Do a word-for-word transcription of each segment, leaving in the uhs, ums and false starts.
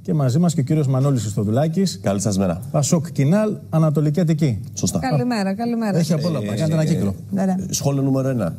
Και μαζί μας και ο κύριος Μανώλης Χριστοδουλάκης. Καλή σας μέρα. Πασόκ Κινάλ, Ανατολική Αττική. Σωστά. Καλημέρα, καλημέρα. Έχει απ' όλα. Ε, Κάντε ένα κύκλο. Ε, ε, σχόλιο νούμερο ένα.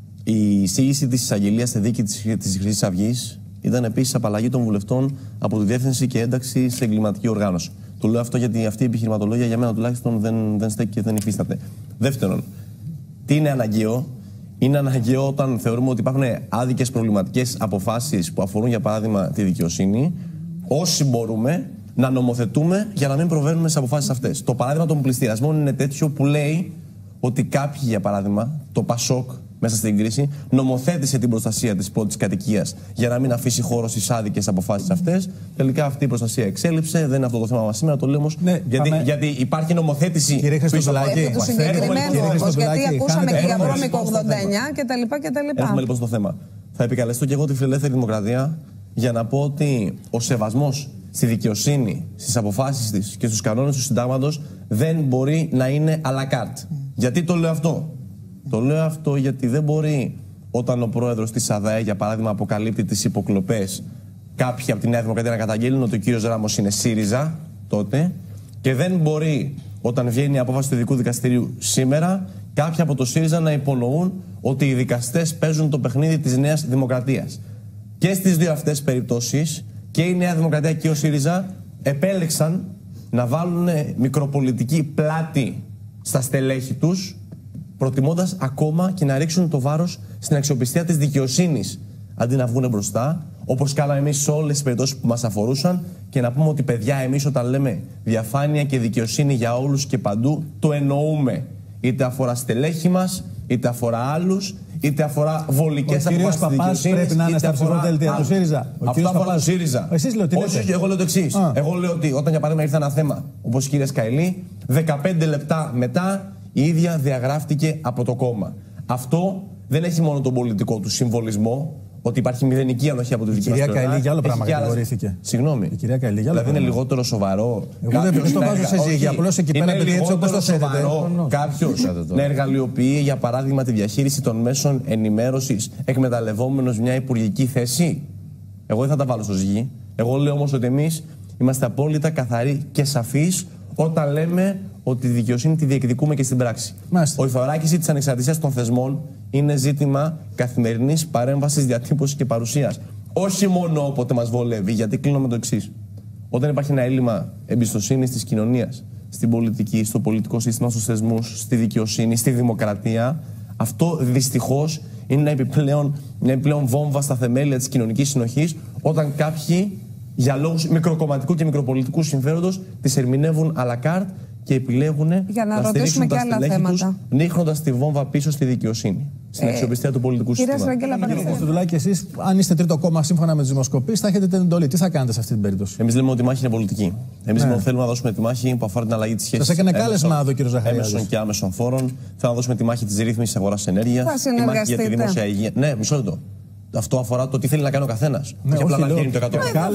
Η εισήγηση της εισαγγελίας στη δίκη της Χρυσής Αυγής ήταν επίσης απαλλαγή των βουλευτών από τη διεύθυνση και ένταξη σε εγκληματική οργάνωση. Το λέω αυτό γιατί αυτή η επιχειρηματολογία για μένα τουλάχιστον δεν, δεν στέκει και δεν υφίσταται. Δεύτερον, τι είναι αναγκαίο? Είναι αναγκαίο όταν θεωρούμε ότι υπάρχουν άδικες προβληματικές αποφάσεις που αφορούν, για παράδειγμα, τη δικαιοσύνη, όσοι μπορούμε να νομοθετούμε για να μην προβαίνουμε στις αποφάσεις αυτές. Το παράδειγμα των πληστηριασμών είναι τέτοιο που λέει ότι κάποιοι, για παράδειγμα, το Πασόκ μέσα στην κρίση, νομοθέτησε την προστασία της πρώτης κατοικίας για να μην αφήσει χώρο στις άδικες αποφάσεις αυτές. Τελικά αυτή η προστασία εξέλιψε. Δεν είναι αυτό το θέμα μας σήμερα, το λέω όμως. Ναι, γιατί, πάμε... γιατί υπάρχει νομοθέτηση. Κύριε Χριστοδουλάκη, επί του συγκεκριμένου όμως, γιατί ακούσαμε και για βρώμικο ογδόντα εννιά κτλ. Έχουμε λοιπόν στο θέμα. Θα επικαλεστώ και εγώ τη Φιλελεύθερη Δημοκρατία για να πω ότι ο σεβασμός στη δικαιοσύνη, στις αποφάσεις της και στους κανόνες του συντάγματος δεν μπορεί να είναι à la carte. Γιατί το λέω αυτό? Το λέω αυτό γιατί δεν μπορεί, όταν ο πρόεδρος της ΑΔΑΕ, για παράδειγμα, αποκαλύπτει τις υποκλοπές, κάποιοι από τη Νέα Δημοκρατία να καταγγέλνουν ότι ο κύριος Ράμος είναι ΣΥΡΙΖΑ τότε, και δεν μπορεί, όταν βγαίνει η απόφαση του Ειδικού Δικαστηρίου σήμερα, κάποιοι από το ΣΥΡΙΖΑ να υπονοούν ότι οι δικαστές παίζουν το παιχνίδι της Νέας Δημοκρατίας. Και στις δύο αυτές περιπτώσεις, και η Νέα Δημοκρατία και ο ΣΥΡΙΖΑ επέλεξαν να βάλουν μικροπολιτική πλάτη στα στελέχη τους, προτιμώντας ακόμα και να ρίξουν το βάρος στην αξιοπιστία της δικαιοσύνης, αντί να βγουν μπροστά, όπως κάναμε εμείς σε όλες τις περιπτώσεις που μας αφορούσαν, και να πούμε ότι, παιδιά, εμείς όταν λέμε διαφάνεια και δικαιοσύνη για όλους και παντού, το εννοούμε. Είτε αφορά στελέχη μας, είτε αφορά άλλους, είτε αφορά βολικές αποφάσεις της δικαιοσύνης. Πρέπει να είναι στα ψηφοδέλτια του ΣΥΡΙΖΑ. Αυτό αφορά το ΣΥΡΙΖΑ. Εσείς λέτε. Όχι, εγώ λέω το εξής. Εγώ λέω ότι όταν, για παράδειγμα, ήρθε ένα θέμα, όπως η κυρία Σκαηλή, δεκαπέντε λεπτά μετά η ίδια διαγράφτηκε από το κόμμα. Αυτό δεν έχει μόνο τον πολιτικό του συμβολισμό, ότι υπάρχει μηδενική ανοχή από τη δική μας πλευρά. Η κυρία Καηλή για άλλο πράγμα κατηγορήθηκε. Συγγνώμη. Η κυρία Καηλή για άλλο δηλαδή πράγμα. είναι λιγότερο σοβαρό. Εγώ δεν το βάζω σε ζύγια. Απλώς εκεί πέρα επειδή έτσι όπως το θέλετε. Κάποιος να εργαλειοποιεί, για παράδειγμα, τη διαχείριση των μέσων ενημέρωσης εκμεταλλευόμενος μια υπουργική θέση. Εγώ δεν θα τα βάλω στο ζύγι. Εγώ λέω όμως ότι εμείς είμαστε απόλυτα καθαροί και σαφείς όταν λέμε ότι τη δικαιοσύνη τη διεκδικούμε και στην πράξη. Μάλιστα. Η οριθολάκηση της ανεξαρτησίας των θεσμών είναι ζήτημα καθημερινής παρέμβασης, διατύπωσης και παρουσίας. Όχι μόνο όποτε μας βολεύει, γιατί κλείνω με το εξής. Όταν υπάρχει ένα έλλειμμα εμπιστοσύνης της κοινωνίας, στην πολιτική, στο πολιτικό σύστημα, στους θεσμούς, στη δικαιοσύνη, στη δημοκρατία, αυτό δυστυχώς είναι ένα επιπλέον, μια επιπλέον βόμβα στα θεμέλια της κοινωνικής συνοχής, όταν κάποιοι, για λόγους μικροκομματικού και μικροπολιτικού συμφέροντος, τις ερμηνεύουν à la carte και επιλέγουν για να, να ρωτήσουμε και άλλα θέματα, νύχνοντας τη βόμβα πίσω στη δικαιοσύνη, στην ε, αξιοπιστία του πολιτικού συστήματος. Κύριε Χριστοδουλάκη, εσείς, αν είστε τρίτο κόμμα σύμφωνα με τις δημοσκοπήσεις, θα έχετε την εντολή. Τι θα κάνετε σε αυτή την περίπτωση? Εμείς λέμε ότι η μάχη είναι πολιτική. Εμείς ναι. θέλουμε να δώσουμε τη μάχη που αφορά την αλλαγή της σχέσης. Σας έκανε κάλεσμα εδώ, κύριο Ζαχαριάδης. Έμεσων και άμεσων φόρων. Θέλουμε να δώσουμε τη μάχη της ρύθμισης αγοράς ενέργειας. Θα συνεργαστείτε. Για τη δημόσια υγεία. Ναι, μισό λεπτό. Αυτό αφορά το τι θέλει να κάνει ο καθένας. Ναι, όχι απλά να γίνει το εκατό.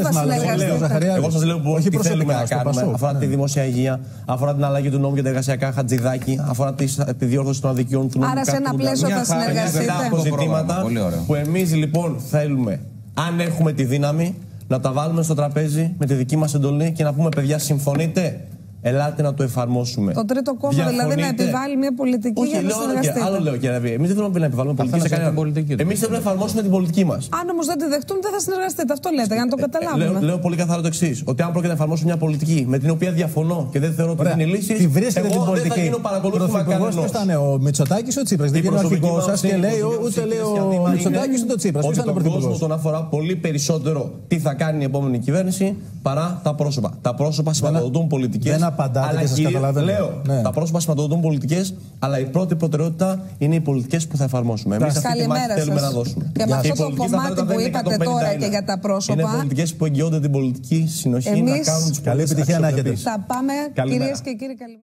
Εγώ σας λέω που τι θέλουμε να κάνουμε. Αφορά τη δημόσια υγεία, αφορά την αλλαγή του νόμου για τα εργασιακά χατζηδάκι, αφορά τη διόρθωση των αδικιών του νόμου. Άρα σε ένα πλαίσιο θα συνεργαστείτε. Από ζητήματα που εμείς λοιπόν θέλουμε, αν έχουμε τη δύναμη, να τα βάλουμε στο τραπέζι με τη δική μας εντολή και να πούμε, παιδιά, συμφωνείτε? Ελάτε να το εφαρμόσουμε. Το τρίτο κόμμα δηλαδή να επιβάλλει μια πολιτική. Όχι, για να συνεργαστείτε. Άλλο λέω, κύριε Ραβή. Εμείς δεν θέλουμε να επιβάλλουμε πολιτική σε κανέναν. Εμείς θέλουμε να εφαρμόσουμε την πολιτική μας. Αν όμως δεν τη δεχτούν, δεν θα συνεργαστείτε. Αυτό λέτε, για να το καταλάβουμε. Λέω, λέω πολύ καθαρά το εξής. Ότι αν πρόκειται να εφαρμόσουμε μια πολιτική με την οποία διαφωνώ και δεν θεωρώ ότι είναι λύση. Τη βρίσκεται την πολιτική. Δεν θα γίνω παρακολούθημα κανένας. Ποιος ήταν ο Μητσοτάκης, ο Τσίπρας? Δεν είναι ο αρχηγός σας και λέει ούτε λέει ο Μητσοτάκης ούτε ο Τσίπρας. Ποιος ήταν ο πρωθυπουργός? Τον κόσμο τον αφορά πολύ περισσότερο τι θα κάνει η επόμενη κυβέρνηση παρά τα πρόσωπα. Τα πρόσωπα σηματοδοτούν πολιτικές. Δεν απαντάτε και σας καταλαβαίνω. Λέω, ναι. τα πρόσωπα σηματοδοτούν πολιτικές, αλλά η πρώτη προτεραιότητα είναι οι πολιτικές που θα εφαρμόσουμε. Εμείς αυτή τη μάχη θέλουμε να δώσουμε. Και με αυτό το κομμάτι που είπατε τώρα και για τα πρόσωπα. Είναι πολιτικές που εγγυώνται την πολιτική συνοχή. Εμείς να κάνουν τις καλή επιτυχία να έχετε. Θα πάμε, κυρίες και κύριοι, καλή.